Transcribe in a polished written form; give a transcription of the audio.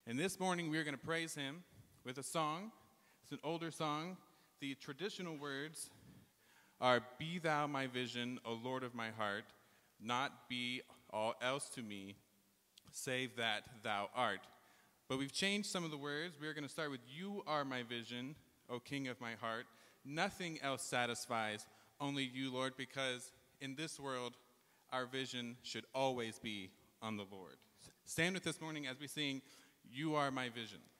And this morning we are going to praise him with a song. It's an older song. The traditional words are, "Be thou my vision, O Lord of my heart, not be all else to me, save that thou art." But we've changed some of the words. We are going to start with, "You are my vision, O King of my heart. Nothing else satisfies, only you, Lord," because in this world, our vision should always be on the Lord. Stand with this morning as we sing, "You are my vision."